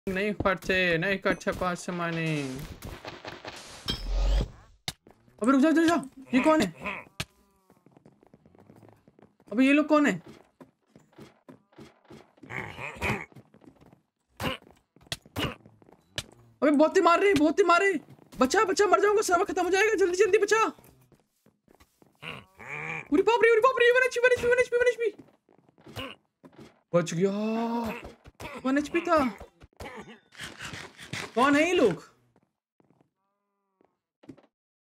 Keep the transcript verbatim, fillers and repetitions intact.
नहीं फटते नहीं कच्चे पास माने। अबे रुक जा रुक जा, ये कौन है? अबे ये लोग कौन है? अबे बहुत ही मार रहे बहुत ही मार रहे। बचा बचा, मर जाऊंगा, सर्वर खत्म हो जाएगा, जल्दी जल्दी बचा। उरी बाप रे उरी बाप रे, one HP one HP one HP one HP. बच गया, वन एचपी था। कौन है ये लोग?